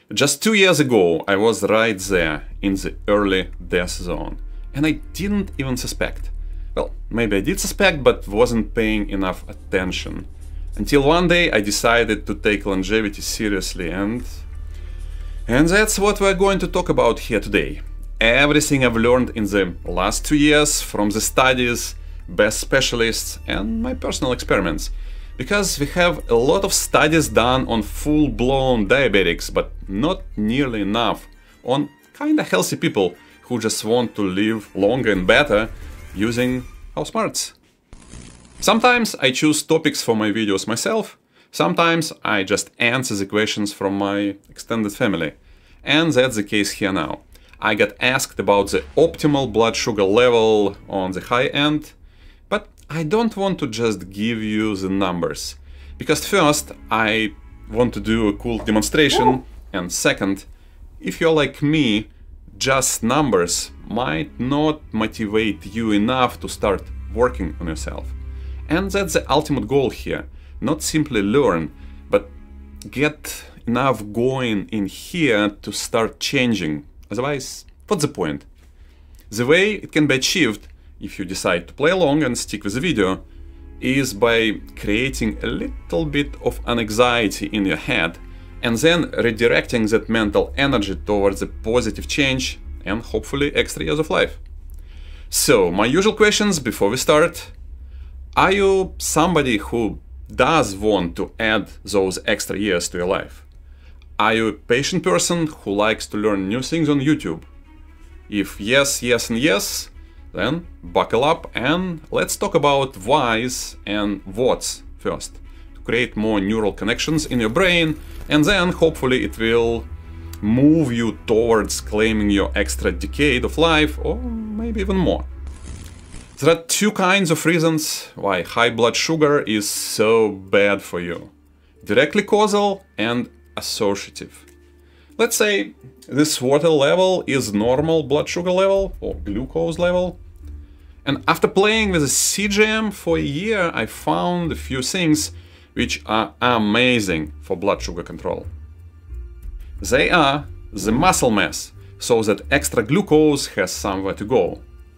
Just 2 years ago, I was right there in the early death zone, and I didn't even suspect. Well, maybe I did suspect, but wasn't paying enough attention. Until one day I decided to take longevity seriously, and that's what we're going to talk about here today. Everything I've learned in the last 2 years from the studies, best specialists, and my personal experiments. Because we have a lot of studies done on full-blown diabetics, but not nearly enough on kinda healthy people who just want to live longer and better using house smarts. Sometimes I choose topics for my videos myself, sometimes I just answer the questions from my extended family. And that's the case here now. I got asked about the optimal blood sugar level on the high end, but I don't want to just give you the numbers, because first I want to do a cool demonstration, and second, if you're like me, just numbers might not motivate you enough to start working on yourself. And that's the ultimate goal here, not simply learn, but get enough going in here to start changing. Otherwise, what's the point? The way it can be achieved, if you decide to play along and stick with the video, is by creating a little bit of anxiety in your head and then redirecting that mental energy towards a positive change and hopefully extra years of life. So, my usual questions before we start. Are you somebody who does want to add those extra years to your life? Are you a patient person who likes to learn new things on YouTube? If yes, yes and yes, then buckle up and let's talk about whys and whats first, to create more neural connections in your brain, and then hopefully it will move you towards claiming your extra decade of life, or maybe even more. There are two kinds of reasons why high blood sugar is so bad for you: directly causal and associative. Let's say this water level is normal blood sugar level or glucose level. And after playing with a CGM for a year, I found a few things which are amazing for blood sugar control. They are the muscle mass, so that extra glucose has somewhere to go.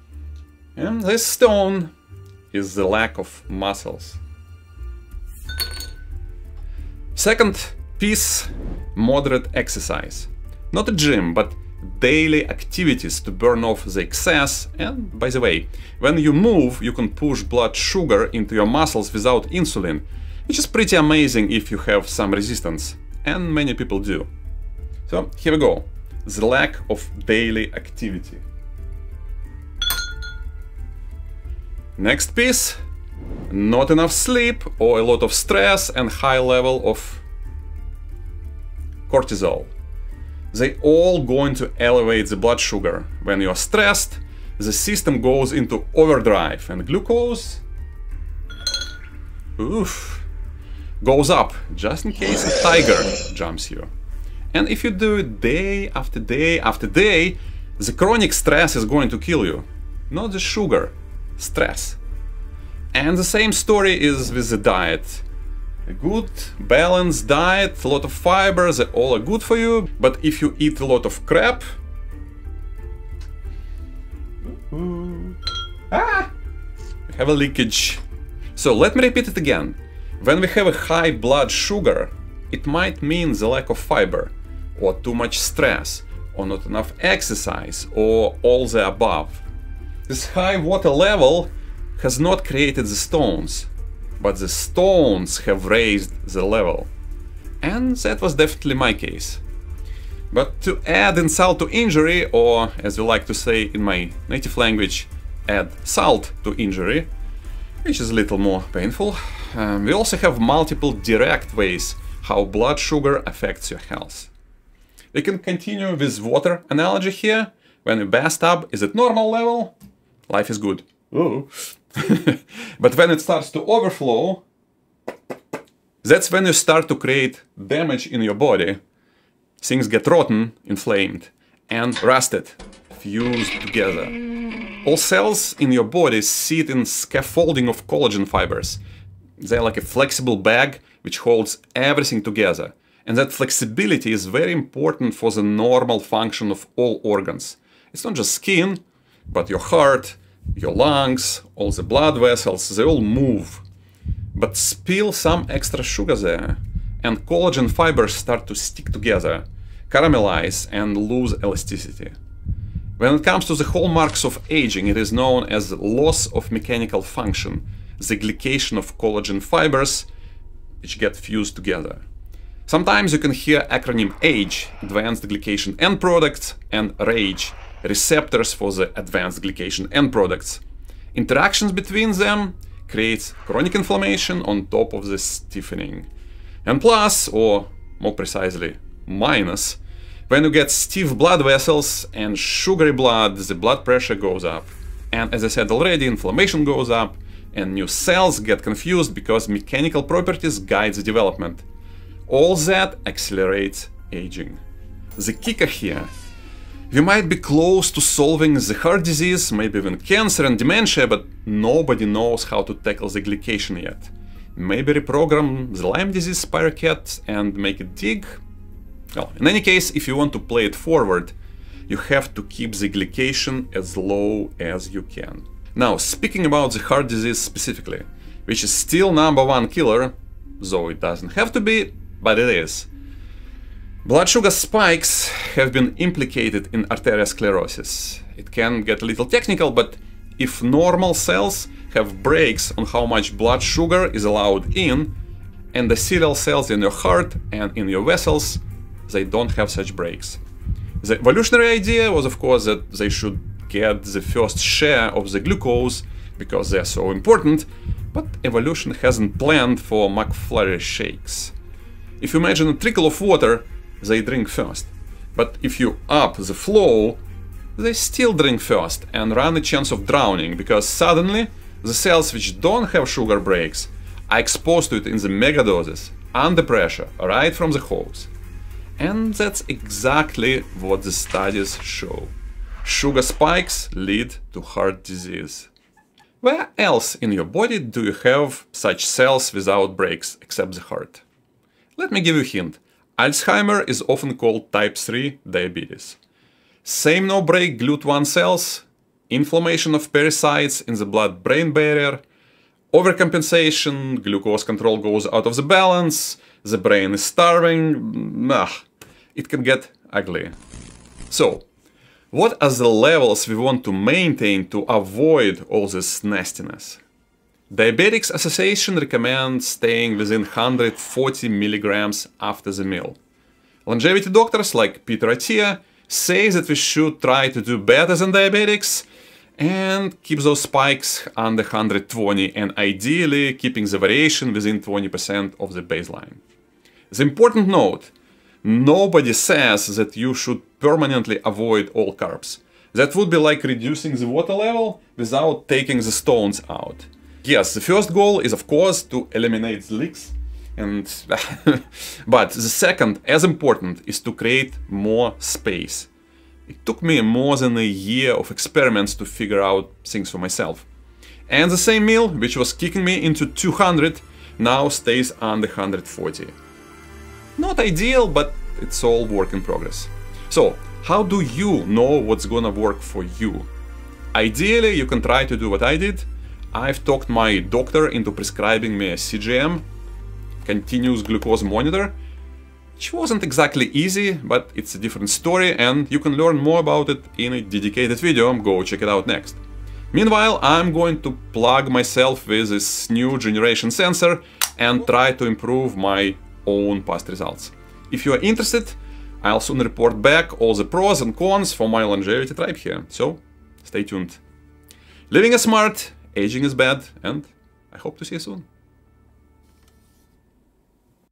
And this stone is the lack of muscles. Second piece, moderate exercise. Not a gym, but daily activities to burn off the excess. And by the way, when you move, you can push blood sugar into your muscles without insulin, which is pretty amazing if you have some resistance, and many people do. So here we go, the lack of daily activity. Next piece, not enough sleep or a lot of stress and high level of cortisol. They all going to elevate the blood sugar. When you're stressed, the system goes into overdrive and glucose goes up, just in case a tiger jumps you. And if you do it day after day after day, the chronic stress is going to kill you. Not the sugar, stress. And the same story is with the diet. A good, balanced diet, a lot of fiber, they all are good for you, but if you eat a lot of crap, you have a leakage. So let me repeat it again. When we have a high blood sugar, it might mean the lack of fiber, or too much stress, or not enough exercise, or all the above. This high water level has not created the stones, but the stones have raised the level. And that was definitely my case. But to add insult to injury, or as we like to say in my native language, add salt to injury, which is a little more painful, we also have multiple direct ways how blood sugar affects your health. We can continue with water analogy here. When your bathtub is at normal level, life is good. Ooh. But when it starts to overflow, that's when you start to create damage in your body. Things get rotten, inflamed, and rusted, fused together. All cells in your body sit in scaffolding of collagen fibers. They're like a flexible bag which holds everything together. And that flexibility is very important for the normal function of all organs. It's not just skin, but your heart, your lungs, all the blood vessels, they all move. But spill some extra sugar there, and collagen fibers start to stick together, caramelize, and lose elasticity. When it comes to the hallmarks of aging, it is known as loss of mechanical function, the glycation of collagen fibers, which get fused together. Sometimes you can hear acronym AGE, Advanced Glycation End Products, and RAGE, Receptors for the Advanced Glycation End Products. Interactions between them creates chronic inflammation on top of the stiffening. And plus, or more precisely, minus, when you get stiff blood vessels and sugary blood, the blood pressure goes up. And as I said already, inflammation goes up, and new cells get confused because mechanical properties guide the development. All that accelerates aging. The kicker here: we might be close to solving the heart disease, maybe even cancer and dementia, but nobody knows how to tackle the glycation yet. Maybe reprogram the Lyme disease spirochete and make it dig? Well, in any case, if you want to play it forward, you have to keep the glycation as low as you can. Now, speaking about the heart disease specifically, which is still #1 killer, though it doesn't have to be, but it is. Blood sugar spikes have been implicated in arteriosclerosis. It can get a little technical, but if normal cells have brakes on how much blood sugar is allowed in, endothelial cells in your heart and in your vessels, they don't have such brakes. The evolutionary idea was, of course, that they should get the first share of the glucose because they're so important, but evolution hasn't planned for McFlurry shakes. If you imagine a trickle of water, they drink first. But if you up the flow, they still drink first and run a chance of drowning, because suddenly the cells which don't have sugar brakes are exposed to it in the megadoses, under pressure, right from the hose. And that's exactly what the studies show. Sugar spikes lead to heart disease. Where else in your body do you have such cells without brakes except the heart? Let me give you a hint. Alzheimer is often called type 3 diabetes. Same no-brake GLUT1 cells, inflammation of pericytes in the blood-brain barrier, overcompensation, glucose control goes out of the balance, the brain is starving. It can get ugly. So, what are the levels we want to maintain to avoid all this nastiness? Diabetics Association recommends staying within 140 milligrams after the meal. Longevity doctors like Peter Attia say that we should try to do better than diabetics and keep those spikes under 120, and ideally keeping the variation within 20% of the baseline. The important note: nobody says that you should permanently avoid all carbs. That would be like reducing the water level without taking the stones out. Yes, the first goal is, of course, to eliminate the leaks, but the second, as important, is to create more space. It took me more than a year of experiments to figure out things for myself. And the same meal, which was kicking me into 200, now stays under 140. Not ideal, but it's all work in progress. So, how do you know what's gonna work for you? Ideally, you can try to do what I did. I've talked my doctor into prescribing me a CGM, continuous glucose monitor, which wasn't exactly easy, but it's a different story, and you can learn more about it in a dedicated video. Go check it out next. Meanwhile, I'm going to plug myself with this new generation sensor and try to improve my own past results. If you are interested, I'll soon report back all the pros and cons for my longevity tribe here, so stay tuned. Living is smart, aging is bad, and I hope to see you soon.